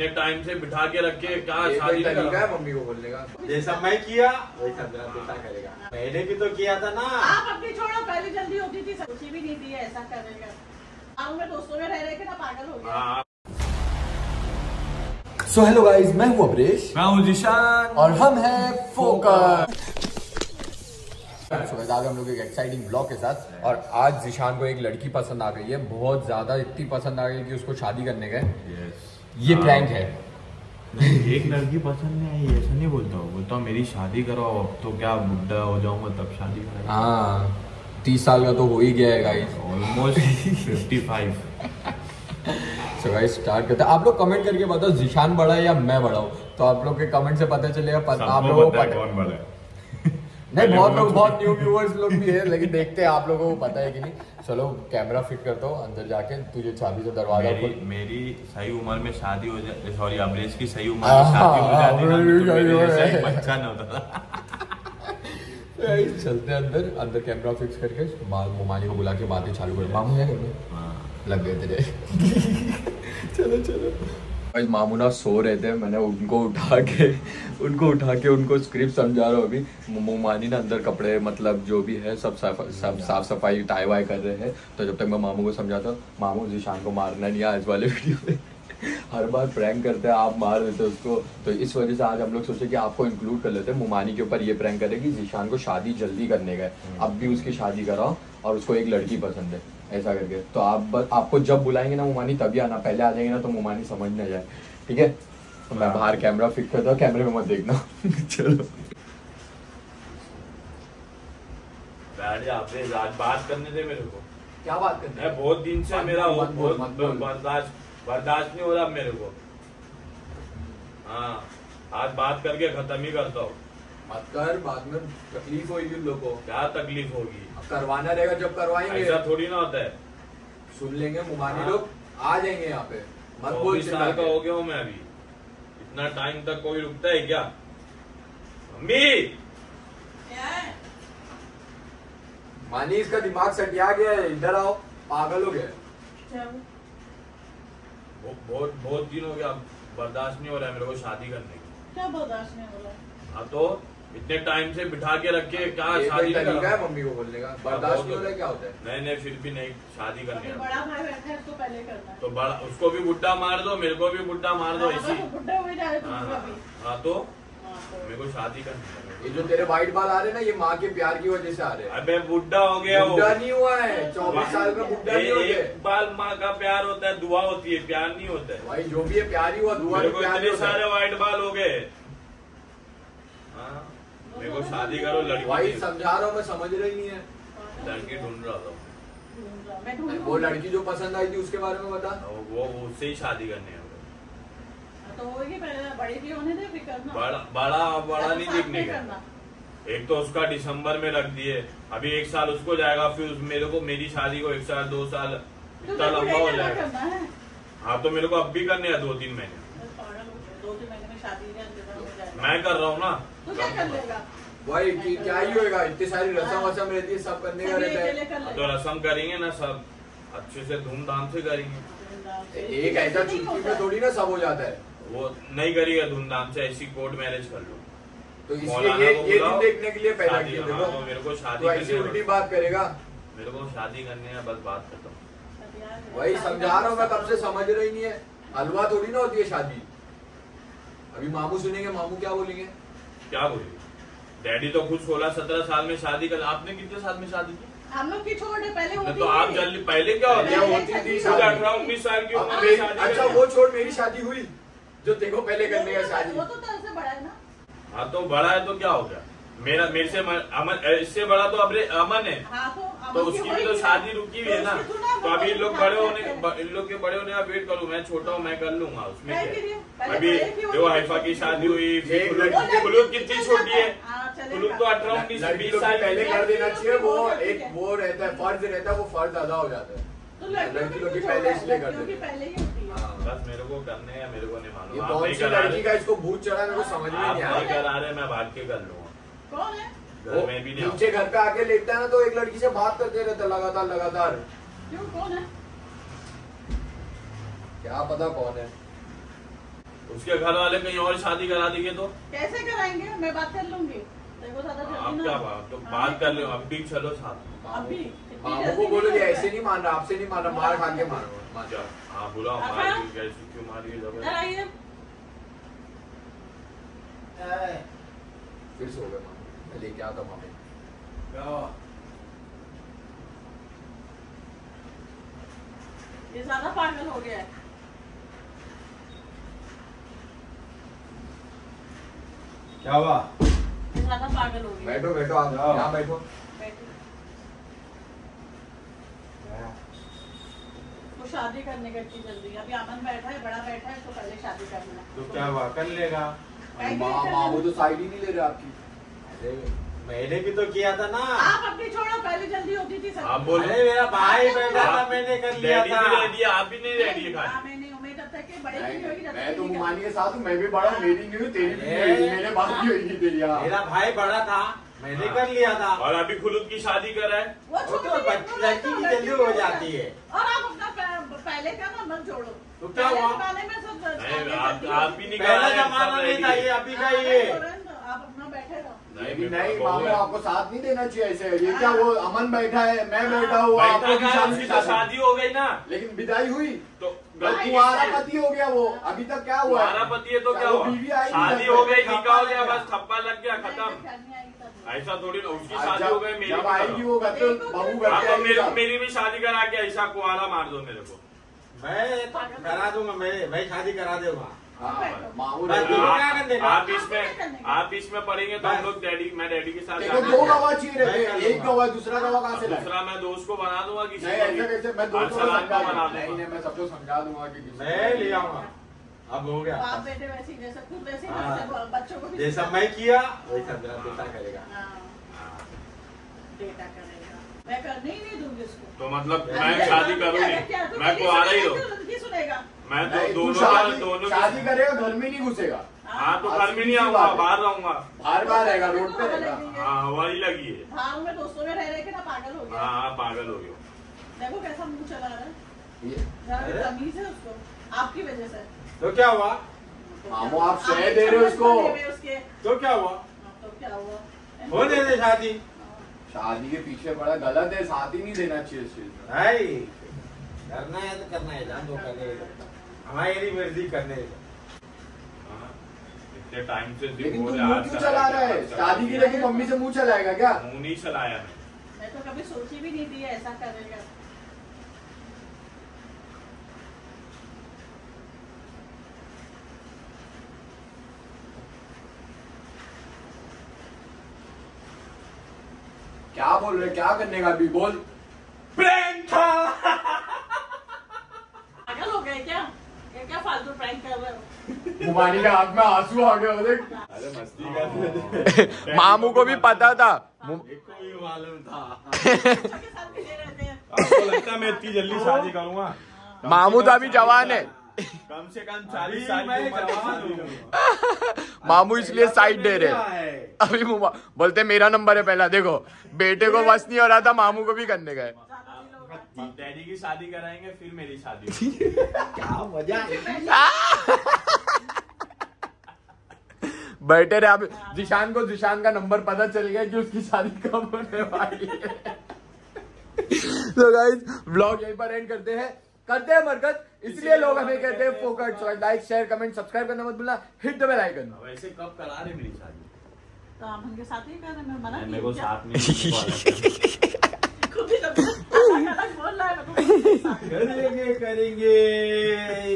इतने टाइम से बिठा के रखे, क्या शादी है मम्मी को बोलने का? जैसा मैं किया वैसा मेरा बेटा करेगा। मैंने भी तो किया था ना। आप अपनी छोड़ो, पहले जल्दी होती थी, सोची भी नहीं थी ऐसा करेगा। आप में दोस्तों में रह के ना पागल हो गया। सो हेलो गाइस, मैं हूँ अब्रेश, मैं हूँ जिशान और हम हैं फोकस। आज हम लोग एक एक्साइटिंग ब्लॉग के साथ, और आज जिशान को एक लड़की पसंद आ गई है, बहुत ज्यादा, इतनी पसंद आ गई कि उसको शादी करने गए। ये प्रैंक है। एक लड़की पसंद नहीं आई ऐसा नहीं बोलता हूँ, बोलता हूँ मेरी शादी कराओ, अब तो क्या बुढ़ा हो जाऊंगा तब शादी करेगा। हाँ 30 साल का तो हो ही गया है guys, almost 55। So guys start करते हैं। आप लोग कमेंट करके बताओ जिशान बड़ा है या मैं बड़ा हूँ, तो आप लोग के कमेंट से पता चलेगा। आप लोगों को पता कौन बड़ा है? नहीं, बहुत न्यू व्यूअर्स लोग भी है, लेकिन देखते हैं आप लोगों को पता है कि नहीं। चलो कैमरा फिट करता हूँ, अंदर जाके तुझे चाबी से दरवाजा खोल। मेरी सही उम्र में शादी हो जाए, सॉरी अब्रेश की सही उम्र में शादी हो जाती ना, तो मेरे जैसा एक बच्चा न होता था। चलते अंदर कैमरा फिक्स करके मोमानी को बुला के बातें चालू कर। मामू है घर में? लग गए तेरे। चलो भाई, मामू ना सो रहे थे, मैंने उनको उठा के उनको स्क्रिप्ट समझा रहा हूँ अभी। मोमानी ना अंदर कपड़े मतलब जो भी है सब साफ सफाई टाई वाई कर रहे हैं। तो जब तक मैं मामू को समझाता हूँ, मामू जिशान को मारना नहीं है आज वाले वीडियो में। हर बार प्रैंक करते हैं, आप मार देते उसको, तो इस वजह से आज हम लोग सोचे कि आपको इंक्लूड कर लेते हैं। मोमानी के ऊपर ये प्रैंक करें कि जिशान को शादी जल्दी करने का है, अब भी उसकी शादी कराओ, और उसको एक लड़की पसंद है ऐसा करके। तो आपको जब बुलाएंगे ना मोमानी तभी आना, पहले आ जाएंगे ना तो मोमानी समझ ना जाए, ठीक है? तो मैं बाहर कैमरा फिक्स करता हूँ, कैमरे में मत देखना। चलो बैठ जा, आज बात करने दे मेरे को। क्या बात करनी है? बहुत दिन से मेरा बर्दाश्त नहीं हो रहा मेरे को। हाँ आज बात करके खत्म ही करता हूँ। मत कर, बाद में तकलीफ होगी उन लोगों को। क्या तकलीफ होगी? करवाना रहेगा जब करवाएंगे, ऐसा थोड़ी ना होता है। सुन लेंगे मोमानी लोग, आ जाएंगे यहाँ पे। मत बोल, 24 साल का हो गया हूँ मैं अभी, इतना टाइम तक कोई रुकता है क्या? मम्मी क्या है? मानी इसका दिमाग सटिया गया है, इधर आओ, पागल हो गया। बहुत दिन हो गया, बर्दाश्त नहीं हो रहा है मेरे को शादी करने की। क्या बर्दाश्त नहीं हो रहा है? हाँ तो इतने टाइम से बिठा के रखे, क्या शादी है मम्मी को बोलने का? बर्दाश्त नहीं हो रहा, क्या होता है? नहीं फिर भी नहीं, शादी करनी है। बड़ा भाई बैठा है, उसको पहले करना है। तो बड़ा उसको भी बुड्ढा मार दो, मेरे को भी बुड्ढा मार दो, इसी। बुड्ढा हो जा रहे हाँ तो मेरे को शादी करनी है। ये जो तेरे वाइट बाल आ रहे हैं ना, ये माँ के प्यार की वजह से आ रहे हैं। अबे बुड्ढा हो गया, बुड्ढा नहीं हुआ है, 24 साल का बुड्ढा नहीं होते। एक बाल माँ का प्यार होता है, दुआ होती है, प्यार नहीं होता है भाई। जो भी है प्यार ही हुआ, दुआ मेरे को इतने सारे वाइट बाल हो गए। मेरे को शादी करो, लड़की भाई समझा रहा हूँ मैं, समझ रही नहीं है। लड़की ढूंढ रहा था, वो लड़की जो पसंद आई थी उसके बारे में बता। वो उससे ही शादी करनी है। तो होगी, पहले बड़ी भी होने दे, फिर करना। बड़ा नहीं दिखने का। एक तो उसका दिसंबर में रख दिए, अभी 1 साल उसको जाएगा, फिर मेरे को मेरी शादी को 1 साल 2 साल इतना लंबा हो जाएगा। हाँ तो मेरे को अब भी करने हैं 2-3 महीने। 2-3 महीने में शादी मैं कर रहा हूँ ना। तो क्या कर लेगा भाई? क्या ही होएगा, इतनी सारी रस्म वसम रहती है, सब करने का रहता है। तो रस्म करेंगे ना, सब अच्छे से धूमधाम से करेंगे। एक ऐसा चुटकी में थोड़ी ना सब हो जाता है। वो नहीं करिएगा धूमधाम से, ऐसी कोर्ट मैरिज कर लो। तो इसलिए ये दिन देखने के लिए पैदा किया। देखो तो मेरे को शादी, तो ऐसी उल्टी बात करेगा। मेरे को शादी करनी है, बस बात खत्म। वही समझा रहा हूँ मैं, कब से समझ रही नहीं है। हलवा थोड़ी ना होती है शादी। अभी मामू सुनेंगे, मामू क्या बोलेंगे? क्या बोलेंगे? डैडी तो खुद 16-17 साल में शादी कर। आपने कितने साल में शादी की? हम लोग की छोड़ पहले होती तो आप जल्दी पहले क्या होती थी? 18-19 साल की उम्र में शादी। अच्छा वो छोड़, मेरी शादी हुई जो देखो पहले करने का शादी। वो तो तरह बड़ा है ना। हाँ तो बड़ा है तो क्या हो गया? मेरे से अमन, इससे बड़ा तो अमन है। तो उसकी भी तो शादी रुकी हुई है ना। तो अभी इन लोग के बड़े होने का वेट करूँ? मैं छोटा हूँ, मैं कर लूंगा उसमें। अभी जो हाइफा की शादी हुई, खुलूद कितनी छोटी है, खुलूद तो 18-19-20 साल पहले कर देना चाहिए। वो रहता है, फर्ज रहता है, वो फर्ज अदा हो जाता है। लड़की लोग की पहले इसलिए कर देते। बस मेरे को करने हैं, मेरे को नहीं मालूम। ये कौन सी लड़की का इसको भूत चढ़ा, मेरे को समझ में नहीं आ रहा। करा रहे, मैं भाग के कर लूंगा। कौन है? घर में भी नहीं। नीचे घर पे आके लेटता है ना, तो एक लड़की से बात करते रहता लगातार। क्यों? कौन है? क्या पता कौन है। उसके घर वाले कहीं और शादी करा देंगे तो कैसे कराएंगे? मैं बात कर लूंगी। देखो ज्यादा आप क्या बात तो बात कर लो, अब भी चलो साथ। अभी मामू को बोलो ऐसे नहीं मान रहा, आपसे नहीं मान रहा, मार खा के मारो। हाँ बुलाओ, क्यों मारिए जबरदस्ती? फिर सो गए मामू, मैं लेके आता मामू। ये ज्यादा पागल हो गया है। क्या हुआ? ये ज्यादा पागल हो गया। बैठो बैठो, आप यहाँ बैठो। वो शादी करने का इतनी जल्दी? अभी अमन बैठा है, बड़ा बैठा है, तो पहले शादी करना। तो क्या हुआ, कर लेगा। मामू तो साइड ही नहीं ले रहे आपकी। अरे मैंने भी तो किया था ना। आप अपनी छोड़ो, पहले जल्दी होती थी सब। आप बोल, अरे मेरा भाई बैठा था, मैंने कर लिया था। आप भी नहीं रेडी है खाली। मैंने उम्मीद करता कि बड़े की होगी। मैं तो मुमानी के साथ हूँ, मैं भी बड़ा, मेरी नहीं हुई, तेरी भी नहीं हुई, मेरे बाप की होगी तेरी। मेरा भाई बड़ा था, मैंने कर लिया था। और अभी खुलूद की शादी कर रहा है। वो तो लड़की की जल्दी हो जाती है। और आप अपना पहले का ना मत जोड़ो। तो क्या हुआ? आप भी नहीं, पहला जमाना नहीं था ये, अभी का ये। आप अपना बैठे रहो। नहीं मामू, आपको साथ नहीं देना चाहिए ऐसे। ये क्या, वो अमन बैठा है, मैं बैठा हूँ, आपको शादी हो गई ना, लेकिन विदाई हुई तो तुम्हारा पति हो गया। वो अभी तक क्या हुआ? तुम्हारा पति है तो क्या हुआ? शादी हो गई, निकाह हो गया, बस थप्पा लग गया, खत्म। ऐसा थोड़ी ना, उसकी शादी हो गई, मेरी आएगी वो घर तो बहू मेरी भी शादी करा के ऐसा कुआरा मार दो मेरे को। मैं करा दूंगा, मैं शादी करा दूंगा। मामू आप इसमें पढ़ेंगे तो हम लोग मैं डैडी के साथ दो गवाह चाहिए, एक गवाह, दूसरा गवाह कहाँ से लाए? दूसरा मैं दोस्त को बना दूंगा किसी कैसे मैं दोस्त को बना नहीं, मैं सबको समझा दूंगा कि मैं ले आऊंगा। अब हो गया, आप बेटे वैसे जैसे खुद वैसे बच्चों को भी जैसा मैं किया वैसा मेरा बेटा करेगा। बेटा करेगा, मैं करने ही नहीं दूंगी उसको। तो मतलब मैं शादी करूंगी, मैं कुआरा ही रहूं। सुनेगा मैं तो दोनों शादी करेगा, घर में नहीं घुसेगा। हाँ तो घर में नहीं आऊंगा, बाहर रहूंगा। बाहर रहेगा, रोड पे रहेगा। हाँ हवाई लगी है। बाहर में दोस्तों में रह के ना पागल हो गया। हाँ पागल हो गया। देखो कैसा मुंह चला रहा है, तमीज है उसको आपकी वजह से। तो क्या हुआ? मामू आप शह दे रहे हो उसको। तो क्या हुआ? तो क्या हुआ? होने दे शादी। शादी के पीछे बड़ा गलत है, साथ ही नहीं देना चाहिए इस चीज में। करना है तो करना है, जान दो, करने हमारी मर्जी करने। इतने टाइम से लेकिन तू मुंह क्यों चला रहा है? शादी के लिए मम्मी से मुंह चलाएगा क्या? मुंह नहीं चलाया मैं तो कभी सोची भी नहीं थी ऐसा करेगा। क्या बोल रहे, क्या करने का अभी बोल? प्रैंक था। पागल हो गए क्या? ये क्या फालतू प्रैंक कर रहे हो? मुमानी के हाथ में आंसू आ गए। अरे मस्ती कर मामू को भी पता था, को भी मालूम था। बच्चों के साथ मिले रहते हैं। आपको लगता है मैं इतनी जल्दी शादी करूंगा? मामू तो अभी जवान है, कम से कम 40 साल की उम्र। मामू इसलिए साइड दे रहे। अभी बोलते मेरा नंबर है पहला। देखो बेटे को बस नहीं हो रहा था, मामू को भी करने गए। डैडी की शादी कराएंगे फिर मेरी शादी होगी। क्या मजा बैठे रहे। अब जिशान का नंबर पता चल गया कि उसकी शादी कब होने वाली है। तो गाइस व्लॉग यहीं पर एंड करते हैं मरकत, इसलिए लोग हमें कहते हैं फोकट। So like share comment subscribe करना मत भूलना, हिट द बेल आइकन। वैसे कब करा रहे मेरी शादी? तो हम उनके साथ ही कर रहे, मैं मना मेरे को साथ में खुद ही अलग बोल रहा है। करेंगे